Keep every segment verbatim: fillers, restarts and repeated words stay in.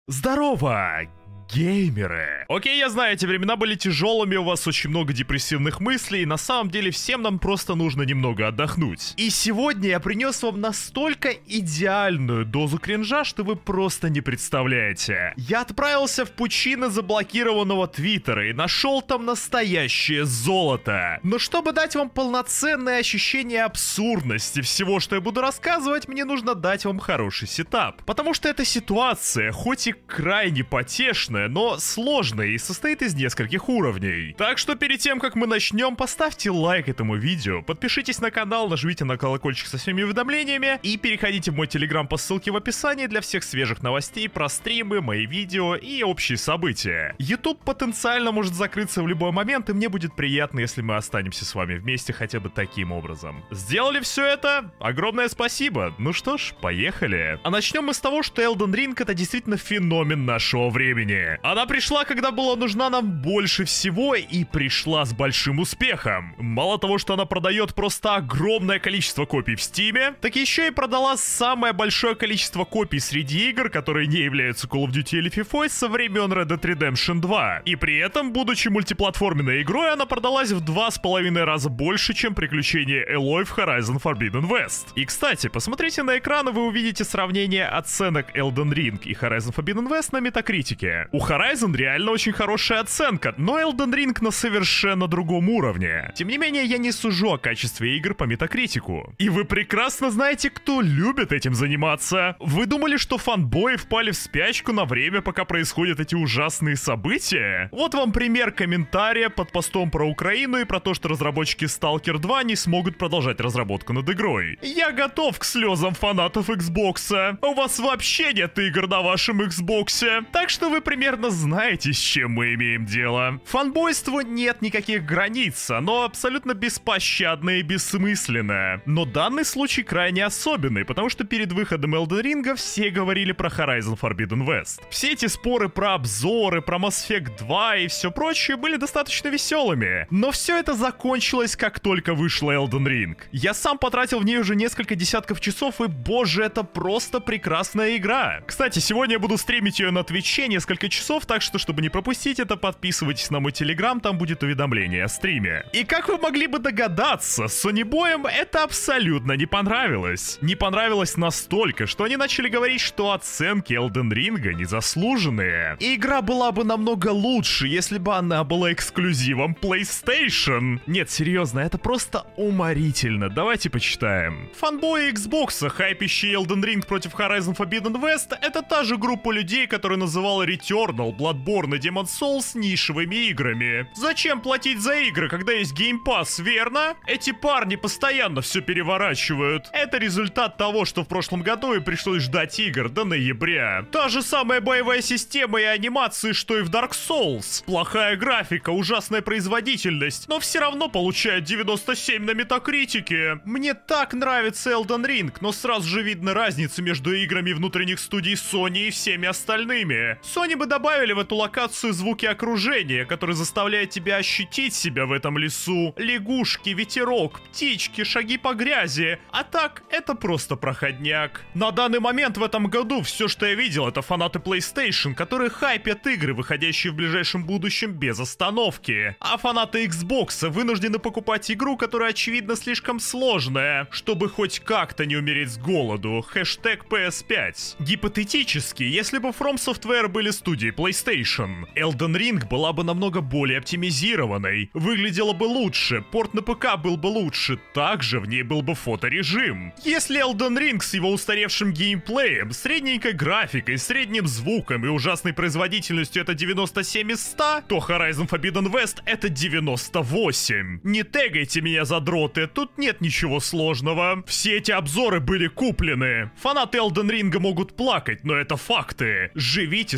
Здорово, геймеры! Окей, я знаю, эти времена были тяжелыми, у вас очень много депрессивных мыслей, и на самом деле всем нам просто нужно немного отдохнуть. И сегодня я принес вам настолько идеальную дозу кринжа, что вы просто не представляете. Я отправился в пучины заблокированного твиттера и нашел там настоящее золото. Но чтобы дать вам полноценное ощущение абсурдности всего, что я буду рассказывать, мне нужно дать вам хороший сетап. Потому что эта ситуация, хоть и крайне потешная, но сложная и состоит из нескольких уровней. Так что перед тем, как мы начнем, поставьте лайк этому видео, подпишитесь на канал, нажмите на колокольчик со всеми уведомлениями и переходите в мой телеграм по ссылке в описании для всех свежих новостей про стримы, мои видео и общие события. YouTube потенциально может закрыться в любой момент, и мне будет приятно, если мы останемся с вами вместе хотя бы таким образом. Сделали все это? Огромное спасибо! Ну что ж, поехали! А начнем мы с того, что Elden Ring это действительно феномен нашего времени. Она пришла, когда была нужна нам больше всего, и пришла с большим успехом. Мало того, что она продает просто огромное количество копий в Стиме, так еще и продала самое большое количество копий среди игр, которые не являются Call of Duty или FIFA со времен Red Dead Redemption два. И при этом, будучи мультиплатформенной игрой, она продалась в два с половиной раза больше, чем приключения Элой в Horizon Forbidden West. И кстати, посмотрите на экран, и вы увидите сравнение оценок Elden Ring и Horizon Forbidden West на Метакритике. У Horizon реально очень хорошая оценка, но Elden Ring на совершенно другом уровне. Тем не менее, я не сужу о качестве игр по Метакритику. И вы прекрасно знаете, кто любит этим заниматься. Вы думали, что фанбои впали в спячку на время, пока происходят эти ужасные события? Вот вам пример комментария под постом про Украину и про то, что разработчики Stalker два не смогут продолжать разработку над игрой. Я готов к слезам фанатов Xbox. У вас вообще нет игр на вашем Xbox. Так что вы примерно знаете, с чем мы имеем дело. Фанбойству нет никаких границ, оно абсолютно беспощадное и бессмысленное. Но данный случай крайне особенный, потому что перед выходом Elden Ring все говорили про Horizon Forbidden West. Все эти споры про обзоры, про Mass Effect два и все прочее были достаточно веселыми. Но все это закончилось, как только вышла Elden Ring. Я сам потратил в ней уже несколько десятков часов, и боже, это просто прекрасная игра. Кстати, сегодня я буду стримить ее на Твиче несколько часов, так что, чтобы не пропустить это, подписывайтесь на мой телеграм, там будет уведомление о стриме. И как вы могли бы догадаться, Сонибоям это абсолютно не понравилось. Не понравилось настолько, что они начали говорить, что оценки Elden Ring незаслуженные. И игра была бы намного лучше, если бы она была эксклюзивом PlayStation. Нет, серьезно, это просто уморительно. Давайте почитаем. Фанбои Xbox, хайпящие Elden Ring против Horizon Forbidden West, это та же группа людей, которые называла Returnal, Bloodborne и Demon's Souls нишевыми играми. Зачем платить за игры, когда есть Game Pass, верно? Эти парни постоянно все переворачивают. Это результат того, что в прошлом году и пришлось ждать игр до ноября. Та же самая боевая система и анимации, что и в Dark Souls. Плохая графика, ужасная производительность, но все равно получают девяносто семь на Метакритике. Мне так нравится Elden Ring, но сразу же видно разницу между играми внутренних студий Sony и всеми остальными. Sony бы добавили в эту локацию звуки окружения, которые заставляют тебя ощутить себя в этом лесу. Лягушки, ветерок, птички, шаги по грязи. А так, это просто проходняк. На данный момент в этом году все, что я видел, это фанаты PlayStation, которые хайпят игры, выходящие в ближайшем будущем без остановки. А фанаты Xbox вынуждены покупать игру, которая очевидно слишком сложная, чтобы хоть как-то не умереть с голоду. Хэштег пи эс пять. Гипотетически, если бы From Software были студией PlayStation, Elden Ring была бы намного более оптимизированной, выглядела бы лучше, порт на ПК был бы лучше, также в ней был бы фоторежим. Если Elden Ring с его устаревшим геймплеем, средненькой графикой, средним звуком и ужасной производительностью это девяносто семь из ста, то Horizon Forbidden West это девяносто восемь. Не тегайте меня, задроты, тут нет ничего сложного. Все эти обзоры были куплены. Фанаты Elden Ring могут плакать, но это факты. Живите с этим.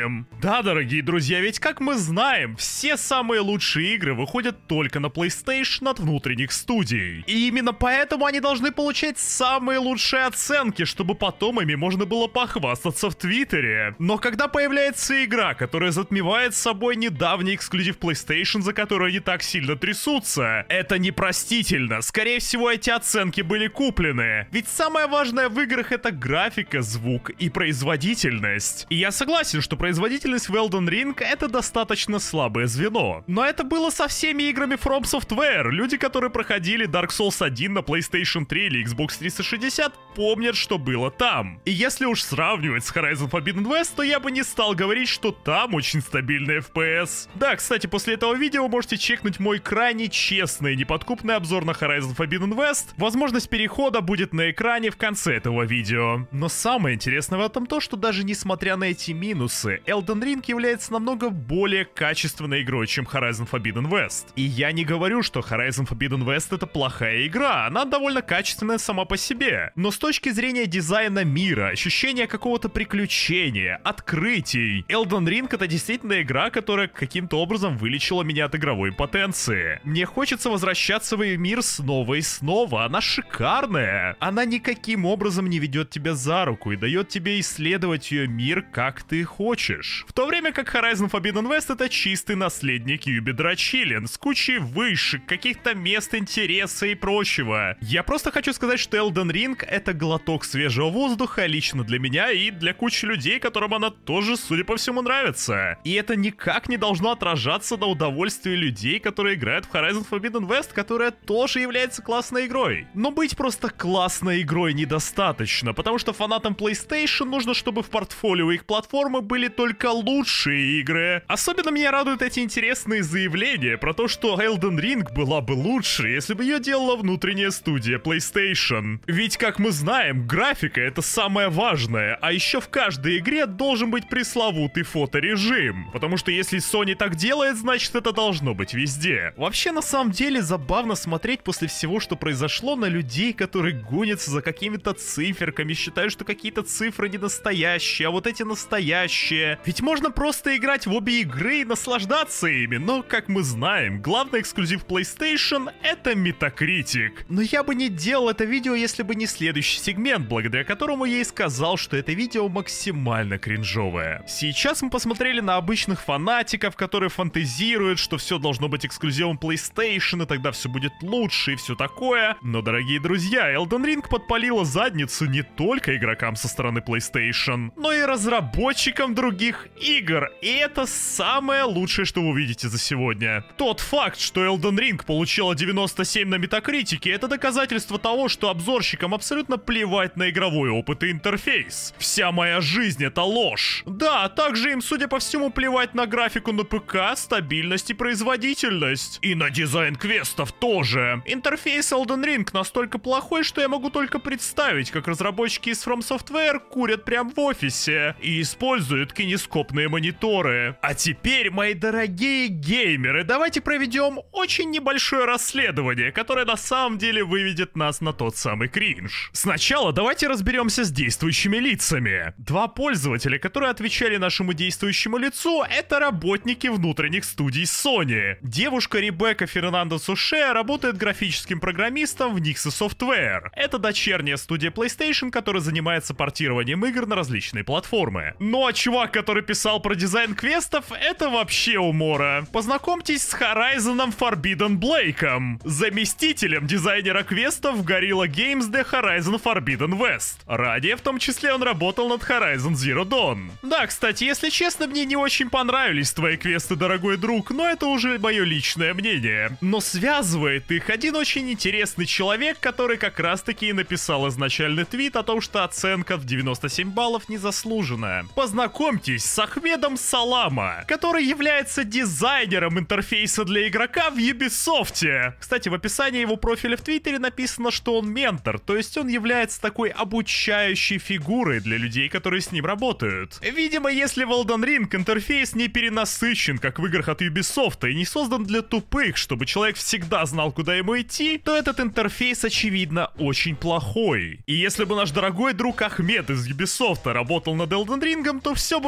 будем. Да, дорогие друзья, ведь как мы знаем, все самые лучшие игры выходят только на PlayStation от внутренних студий. И именно поэтому они должны получать самые лучшие оценки, чтобы потом ими можно было похвастаться в Твиттере. Но когда появляется игра, которая затмевает собой недавний эксклюзив PlayStation, за которую они так сильно трясутся, это непростительно. Скорее всего, эти оценки были куплены. Ведь самое важное в играх — это графика, звук и производительность. И я согласен, что производительность в Elden Ring — это достаточно слабое звено. Но это было со всеми играми From Software. Люди, которые проходили Dark Souls один на PlayStation три или Xbox триста шестьдесят, помнят, что было там. И если уж сравнивать с Horizon Forbidden West, то я бы не стал говорить, что там очень стабильный эф пи эс. Да, кстати, после этого видео вы можете чекнуть мой крайне честный и неподкупный обзор на Horizon Forbidden West. Возможность перехода будет на экране в конце этого видео. Но самое интересное в этом то, что даже несмотря на эти минусы, Elden Ring является намного более качественной игрой, чем Horizon Forbidden West. И я не говорю, что Horizon Forbidden West — это плохая игра, она довольно качественная сама по себе. Но с точки зрения дизайна мира, ощущения какого-то приключения, открытий, Elden Ring — это действительно игра, которая каким-то образом вылечила меня от игровой потенции. Мне хочется возвращаться в ее мир снова и снова, она шикарная. Она никаким образом не ведет тебя за руку и дает тебе исследовать ее мир, как ты хочешь. В то время как Horizon Forbidden West — это чистый наследник Юби Драчилин с кучей вышек, каких-то мест интереса и прочего. Я просто хочу сказать, что Elden Ring — это глоток свежего воздуха лично для меня и для кучи людей, которым она тоже, судя по всему, нравится. И это никак не должно отражаться на удовольствии людей, которые играют в Horizon Forbidden West, которая тоже является классной игрой. Но быть просто классной игрой недостаточно, потому что фанатам PlayStation нужно, чтобы в портфолио их платформы были только лучшие игры. Особенно меня радуют эти интересные заявления про то, что Elden Ring была бы лучше, если бы ее делала внутренняя студия PlayStation. Ведь, как мы знаем, графика — это самое важное, а еще в каждой игре должен быть пресловутый фоторежим. Потому что если Sony так делает, значит это должно быть везде. Вообще, на самом деле, забавно смотреть после всего, что произошло, на людей, которые гонятся за какими-то циферками, считают, что какие-то цифры не настоящие, а вот эти настоящие. Ведь можно просто играть в обе игры и наслаждаться ими, но, как мы знаем, главный эксклюзив PlayStation — это Metacritic. Но я бы не делал это видео, если бы не следующий сегмент, благодаря которому я и сказал, что это видео максимально кринжовое. Сейчас мы посмотрели на обычных фанатиков, которые фантазируют, что все должно быть эксклюзивом PlayStation, и тогда все будет лучше и все такое. Но, дорогие друзья, Elden Ring подпалила задницу не только игрокам со стороны PlayStation, но и разработчикам других игр. И это самое лучшее, что вы увидите за сегодня. Тот факт, что Elden Ring получила девяносто семь на Метакритике, это доказательство того, что обзорщикам абсолютно плевать на игровой опыт и интерфейс. Вся моя жизнь — это ложь. Да, также им, судя по всему, плевать на графику на ПК, стабильность и производительность. И на дизайн квестов тоже. Интерфейс Elden Ring настолько плохой, что я могу только представить, как разработчики из From Software курят прямо в офисе и используют кинескопные мониторы. А теперь, мои дорогие геймеры, давайте проведем очень небольшое расследование, которое на самом деле выведет нас на тот самый кринж. Сначала давайте разберемся с действующими лицами. Два пользователя, которые отвечали нашему действующему лицу, это работники внутренних студий Sony. Девушка Ребекка Фернандо Суше работает графическим программистом в Nixxes Software. Это дочерняя студия PlayStation, которая занимается портированием игр на различные платформы. Ну а чувак, который писал про дизайн квестов, это вообще умора. Познакомьтесь с Horizon Forbidden Blake'ом, заместителем дизайнера квестов в Guerrilla Games для Horizon Forbidden West. Ранее в том числе он работал над Horizon Zero Dawn. Да, кстати, если честно, мне не очень понравились твои квесты, дорогой друг, но это уже мое личное мнение. Но связывает их один очень интересный человек, который как раз таки и написал изначальный твит о том, что оценка в девяносто семь баллов незаслуженная. Познакомьтесь с Ахмедом Салама, который является дизайнером интерфейса для игрока в Ubisoft. Кстати, в описании его профиля в Твиттере написано, что он ментор, то есть он является такой обучающей фигурой для людей, которые с ним работают. Видимо, если в Elden Ring интерфейс не перенасыщен, как в играх от Ubisoft, и не создан для тупых, чтобы человек всегда знал, куда ему идти, то этот интерфейс, очевидно, очень плохой. И если бы наш дорогой друг Ахмед из Ubisoft работал над Elden Ring, то все бы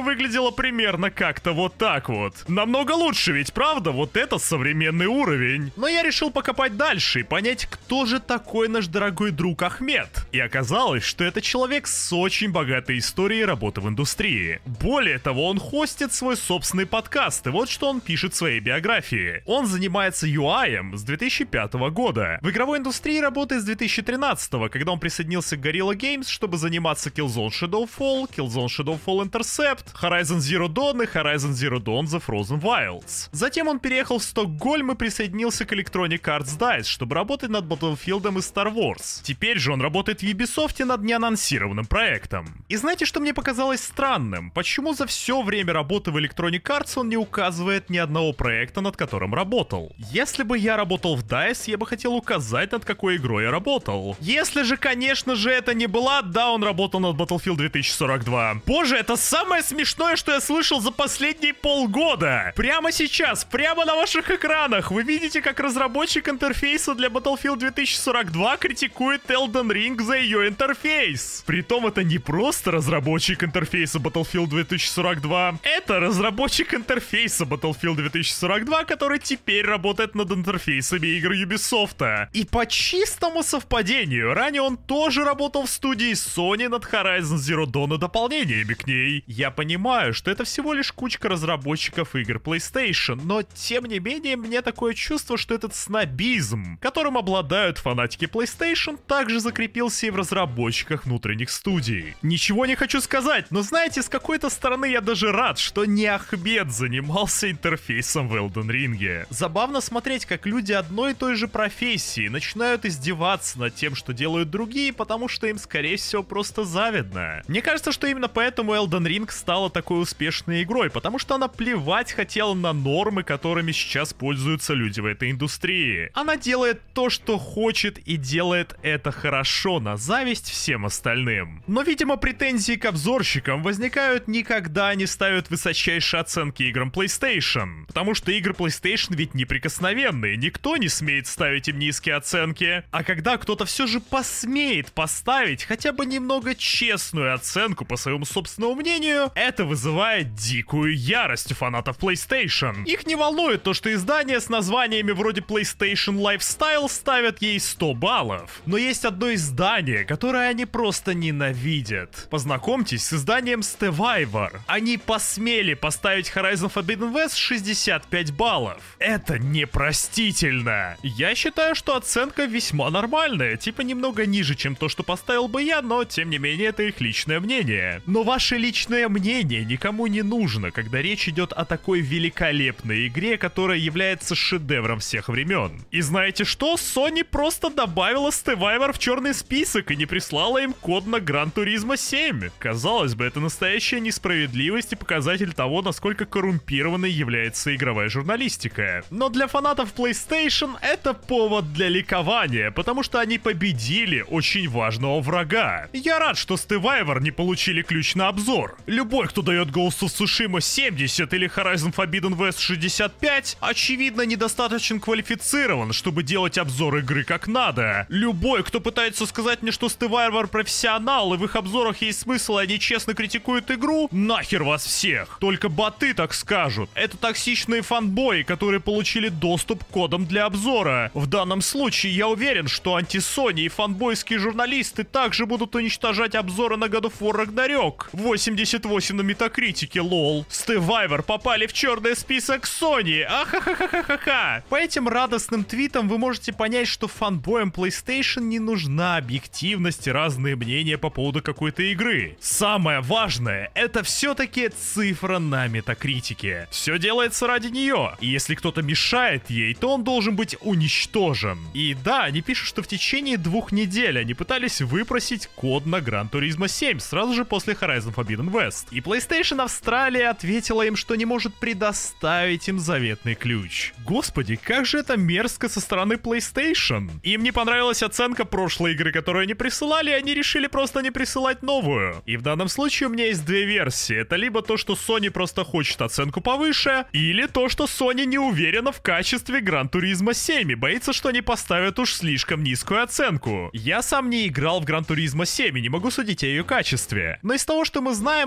выглядело примерно как-то вот так вот. Намного лучше ведь, правда? Вот это современный уровень. Но я решил покопать дальше и понять, кто же такой наш дорогой друг Ахмед. И оказалось, что это человек с очень богатой историей работы в индустрии. Более того, он хостит свой собственный подкаст, и вот что он пишет в своей биографии. Он занимается ю ай-ем с две тысячи пятого года. В игровой индустрии работает с две тысячи тринадцатого, когда он присоединился к Guerrilla Games, чтобы заниматься Killzone Shadowfall, Killzone Shadowfall Intercept, Horizon Zero Dawn и Horizon Zero Dawn The Frozen Wilds. Затем он переехал в Стокгольм и присоединился к Electronic Arts Dice, чтобы работать над Battlefield и Star Wars. Теперь же он работает в Ubisoft над неанонсированным проектом. И знаете, что мне показалось странным? Почему за все время работы в Electronic Arts он не указывает ни одного проекта, над которым работал? Если бы я работал в Dice, я бы хотел указать, над какой игрой я работал. Если же, конечно же, это не была, да, он работал над Battlefield две тысячи сорок два. Боже, это самое смешное, что я слышал за последние полгода. Прямо сейчас, прямо на ваших экранах, вы видите, как разработчик интерфейса для Battlefield две тысячи сорок два критикует Elden Ring за ее интерфейс. Притом это не просто разработчик интерфейса Battlefield две тысячи сорок два, это разработчик интерфейса Battlefield две тысячи сорок два, который теперь работает над интерфейсами игр Ubisoft. И по чистому совпадению, ранее он тоже работал в студии Sony над Horizon Zero Dawn и дополнениями к ней. Я понимаю, что это всего лишь кучка разработчиков игр PlayStation, но тем не менее мне такое чувство, что этот снобизм, которым обладают фанатики PlayStation, также закрепился и в разработчиках внутренних студий. Ничего не хочу сказать, но знаете, с какой-то стороны я даже рад, что не Ахмед занимался интерфейсом в Elden Ring. Забавно смотреть, как люди одной и той же профессии начинают издеваться над тем, что делают другие, потому что им, скорее всего, просто завидно. Мне кажется, что именно поэтому Elden Ring стала такой успешной игрой, потому что она плевать хотела на нормы, которыми сейчас пользуются люди в этой индустрии. Она делает то, что хочет, и делает это хорошо, на зависть всем остальным. Но, видимо, претензии к обзорщикам возникают не когда они ставят высочайшие оценки играм PlayStation, потому что игры PlayStation ведь неприкосновенные, никто не смеет ставить им низкие оценки. А когда кто-то все же посмеет поставить хотя бы немного честную оценку по своему собственному мнению, это вызывает дикую ярость у фанатов PlayStation. Их не волнует то, что издания с названиями вроде PlayStation Lifestyle ставят ей сто баллов. Но есть одно издание, которое они просто ненавидят. Познакомьтесь с изданием Stevivor. Они посмели поставить Horizon Forbidden West шестьдесят пять баллов. Это непростительно. Я считаю, что оценка весьма нормальная, типа немного ниже, чем то, что поставил бы я, но тем не менее это их личное мнение. Но ваше личное мнение никому не нужно, когда речь идет о такой великолепной игре, которая является шедевром всех времен. И знаете что? Sony просто добавила Stevivor в черный список и не прислала им код на Gran Turismo семь. Казалось бы, это настоящая несправедливость и показатель того, насколько коррумпированной является игровая журналистика. Но для фанатов PlayStation это повод для ликования, потому что они победили очень важного врага. Я рад, что Stevivor не получили ключ на обзор. Любой, кто дает Ghost of Tsushima семьдесят или Horizon Forbidden West шестьдесят пять, очевидно недостаточно квалифицирован, чтобы делать обзор игры как надо. Любой, кто пытается сказать мне, что Stevivor профессионал и в их обзорах есть смысл, и они честно критикуют игру, нахер вас всех. Только боты так скажут. Это токсичные фанбои, которые получили доступ к кодам для обзора. В данном случае я уверен, что анти-Sony и фанбойские журналисты также будут уничтожать обзоры на God of War Ragnarok. восемьдесят восемь на метакритике, лол. Stevivor попали в черный список Sony. Ахахахахаха. По этим радостным твитам вы можете понять, что фанбоям PlayStation не нужна объективность и разные мнения по поводу какой-то игры. Самое важное, это все-таки цифра на метакритике. Все делается ради нее. И если кто-то мешает ей, то он должен быть уничтожен. И да, они пишут, что в течение двух недель они пытались выпросить код на Gran Turismo семь сразу же после Horizon Forbidden West. И PlayStation Австралия ответила им, что не может предоставить им заветный ключ. Господи, как же это мерзко со стороны PlayStation. Им не понравилась оценка прошлой игры, которую они присылали, и они решили просто не присылать новую. И в данном случае у меня есть две версии. Это либо то, что Sony просто хочет оценку повыше, или то, что Sony не уверена в качестве Gran Turismo семь и боится, что они поставят уж слишком низкую оценку. Я сам не играл в Gran Turismo семь и не могу судить о ее качестве. Но из того, что мы знаем, это то, что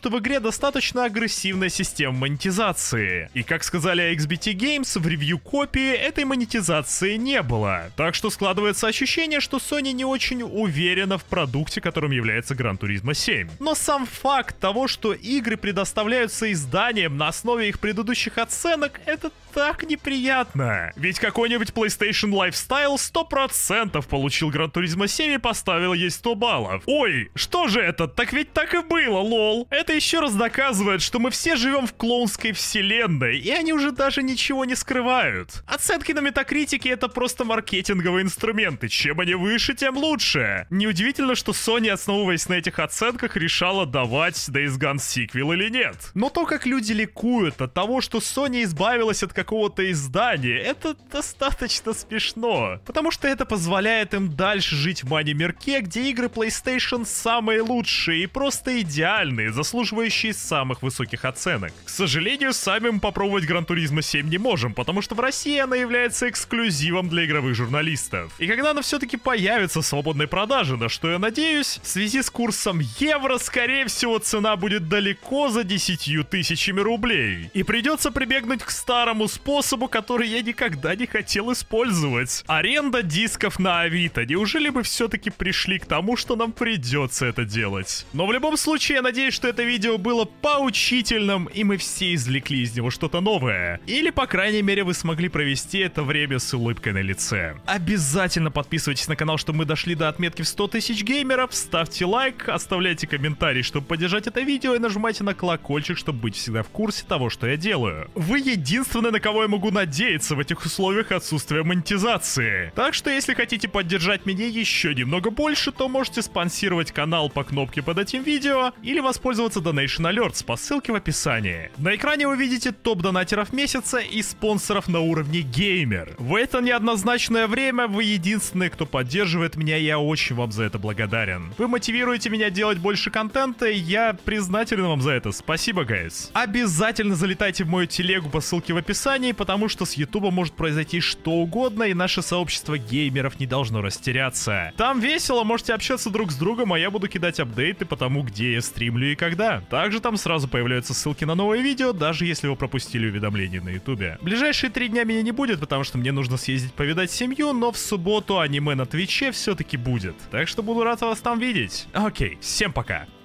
что в игре достаточно агрессивная система монетизации. И как сказали икс би ти Games, в ревью-копии этой монетизации не было. Так что складывается ощущение, что Sony не очень уверена в продукте, которым является Gran Turismo семь. Но сам факт того, что игры предоставляются изданиям на основе их предыдущих оценок, это так неприятно. Ведь какой-нибудь PlayStation Lifestyle сто процентов получил Gran Turismo семь и поставил ей сто баллов. Ой, что же это? Так ведь так и было, лол. Это еще раз доказывает, что мы все живем в клоунской вселенной, и они уже даже ничего не скрывают. Оценки на Метакритике — это просто маркетинговые инструменты. Чем они выше, тем лучше. Неудивительно, что Sony, основываясь на этих оценках, решала давать Days Gone сиквел или нет. Но то, как люди ликуют от того, что Sony избавилась от какого-то издания, это достаточно смешно. Потому что это позволяет им дальше жить в мани-мирке, где игры PlayStation самые лучшие и просто идеальные, заслуживающие самых высоких оценок. К сожалению, сами мы попробовать Gran Turismo семь не можем, потому что в России она является эксклюзивом для игровых журналистов. И когда она все-таки появится в свободной продаже, на что я надеюсь, в связи с курсом евро, скорее всего, цена будет далеко за десятью тысячами рублей. И придется прибегнуть к старому способу, который я никогда не хотел использовать. Аренда дисков на Авито. Неужели мы все-таки пришли к тому, что нам придется это делать? Но в любом случае, я надеюсь, что это видео было поучительным, и мы все извлекли из него что-то новое. Или, по крайней мере, вы смогли провести это время с улыбкой на лице. Обязательно подписывайтесь на канал, чтобы мы дошли до отметки в сто тысяч геймеров, ставьте лайк, оставляйте комментарий, чтобы поддержать это видео, и нажимайте на колокольчик, чтобы быть всегда в курсе того, что я делаю. Вы единственный, на кого я могу надеяться в этих условиях отсутствия монетизации. Так что, если хотите поддержать меня еще немного больше, то можете спонсировать канал по кнопке под этим видео или воспользоваться Donation Alerts по ссылке в описании. На экране вы видите топ донатеров месяца и спонсоров на уровне геймер. В это неоднозначное время вы единственный, кто поддерживает меня, и я очень вам за это благодарен. Вы мотивируете меня делать больше контента, и я признателен вам за это. Спасибо, гайс. Обязательно залетайте в мою телегу по ссылке в описании, потому что с Ютуба может произойти что угодно, и наше сообщество геймеров не должно растеряться. Там весело, можете общаться друг с другом, а я буду кидать апдейты по тому, где я стримлю и когда. Также там сразу появляются ссылки на новые видео, даже если вы пропустили уведомления на Ютубе. Ближайшие три дня меня не будет, потому что мне нужно съездить повидать семью, но в субботу аниме на Твиче все-таки будет. Так что буду рад вас там видеть. Окей, всем пока.